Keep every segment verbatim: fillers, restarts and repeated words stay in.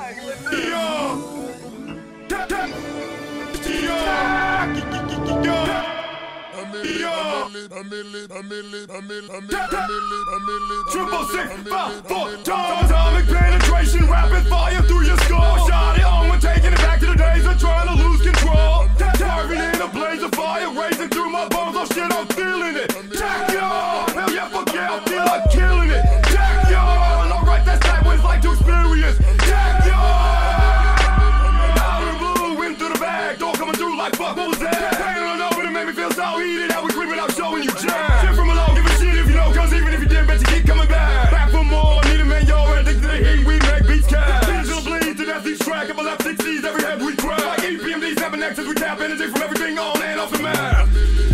Triple six, five, four, atomic penetration, rapid fire through your skull. Shot it on when taking it back to the days of trying to lose control. Targeting a blaze of fire, racing through my bones. Oh shit, I'm feeling it. Jack y'all, hell yeah, fuck yeah, I feel like killing it. Jack y'all, alright, that's that what it's like to experience. Jack y'all, out of the blue, went through the bag, door coming through like fuck, what was that? Pain on over, it made me feel so heated. How we creeping out, showing you jam. Shit from below, give a shit if you know, cause even if you did, bet you keep coming back. Back for more, need a man, yo, addicted to the heat, we make beats cash. Beats will bleed to death, each track of a left sixties, every head we crack. Like E P M D, seven X's, we tap energy from everything on and off the map.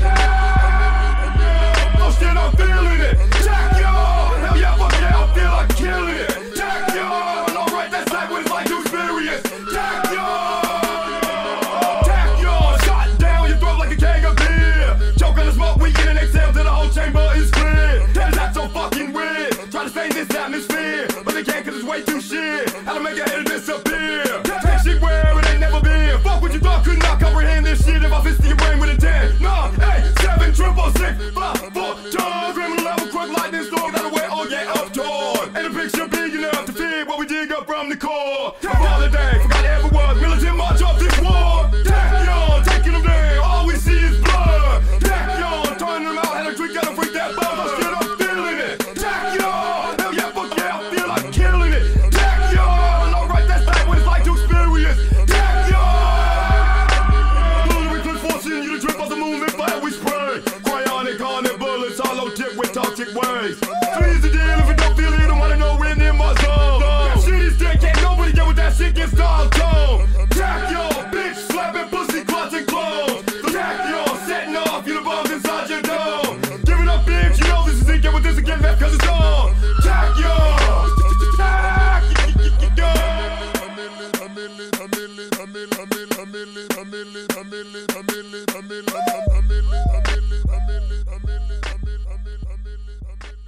Oh shit, I'm feeling it. Jack y'all, hell yeah, fuck yeah, I feel like killing it. Jack y'all, alright, that's like what it's like to experience. Jack y'all, Jack y'all, shot down your throat like a keg of beer. Choke on the smoke, we in and exhale till the whole chamber is clear. That is not so fucking weird. Try to stay in this atmosphere, but they can't cause it's way too shit. How to make a hater disappear. Take shit where it ain't never been. Fuck what you thought, could not comprehend this shit if I fist your brain with a ten. Nah, eight, seven, triple six, five, four, turn. Criminal level, crook, lightning storm, that'll way, oh yeah, up toward. And the picture big enough to fit what we dig up from the core. Of all the day, forgot ever was militant march off this war. Jack y'all, taking them down, all we see is blood. Jack y'all, turning them out, had a drink, gotta freak that buzz. Oh shit, I'm feeling it. Jack y'all, hell yeah, fuck yeah, I feel like killing it. Jack y'all, alright, that's like what it's like to experience. Jack y'all, bullet reckless forcing you to drip off the moon and fire we spray. Cryonic on their bullets, hollow tip with toxic waves. Freeze the deal if you don't feel it, you don't wanna know when in my zone. That shit is dead, can't nobody get with that shit, gets all tone. Jack y'all, bitch, slapping pussy, clutching clothes. Jack y'all, setting off, you the bombs inside your dome. Give it up, bitch, you know this is it, get with this again, left cause it's on. Jack y'all, Jack y'all.